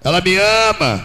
Ela me ama.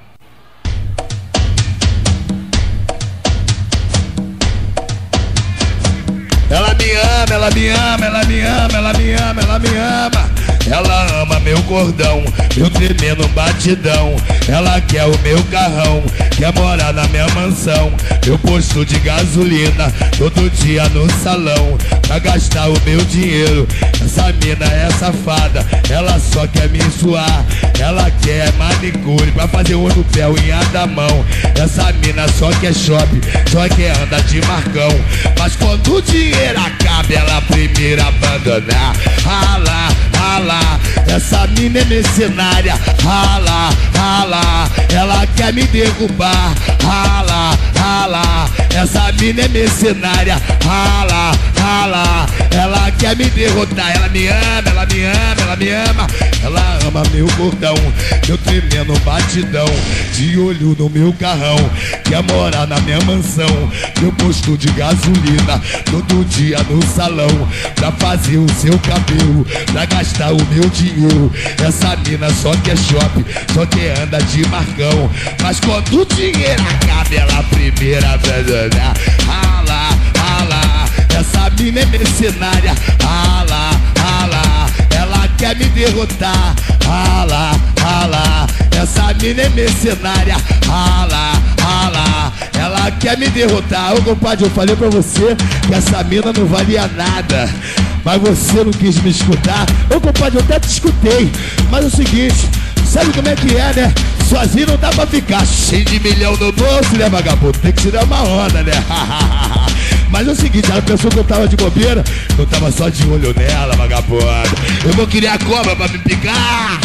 Ela me ama, ela me ama, ela me ama, ela me ama, ela me ama. Ela ama meu cordão, meu tremendo batidão. Ela quer o meu carrão, quer morar na minha mansão. Meu posto de gasolina, todo dia no salão, pra gastar o meu dinheiro. Essa mina é safada, ela só quer me suar. Ela quer manicure, pra fazer o no pé, unha da mão. Essa mina só quer shopping, só quer andar de marcão. Mas quando o dinheiro acaba, ela primeiro abandonar. Rala, rala, essa mina é mercenária. Rala, rala, ela quer me derrubar. Rala, rala, essa mina é mercenária. Rala, rala, ela quer me derrotar. Ela me ama, ela me ama, ela me ama. Ela ama meu cordão, meu tremendo batidão. De olho no meu carrão, quer morar na minha mansão. Meu posto de gasolina, todo dia no salão, pra fazer o seu cabelo, pra gastar o meu dinheiro. Essa mina só quer shopping, só quer andar de marcão. Mas quando o dinheiro acaba, ela primeiro abandonar. Rala, rala, essa mina é mercenária. Rala, rala, ela quer me derrotar. Rala, rala, essa mina é mercenária. Rala, rala, ela quer me derrotar. Ô compadre, eu falei pra você que essa mina não valia nada, mas você não quis me escutar. Ô compadre, eu até te escutei, mas é o seguinte, sabe como é que é, né? Sozinho não dá pra ficar cheio de milhão no bolso, né, vagabundo? Tem que tirar uma onda, né? Mas é o seguinte, ela pensou que eu tava de bobeira, eu tava só de olho nela, vagabundo. Eu vou criar cobra pra me picar.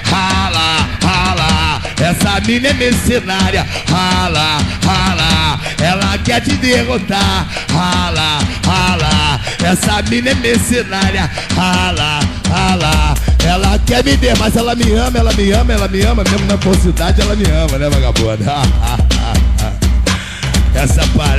Rala, rala, essa mina é mercenária. Rala, rala, ela quer te derrotar. Rala, rala, essa mina é mercenária. Rala, rala, ela quer me derrotar. Mas ela me ama, ela me ama, ela me ama. Mesmo na falsidade ela me ama, né, vagabunda? Essa parada